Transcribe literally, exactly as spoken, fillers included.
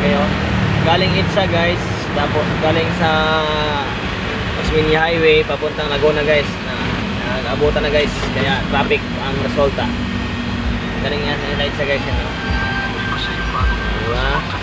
kayo. Galing Itza guys, tapos galing sa Osmeña Highway papuntang Laguna guys, na nag-abutan na guys, kaya traffic ang resulta. Galing yan sa Itza guys, yan, no? Diba?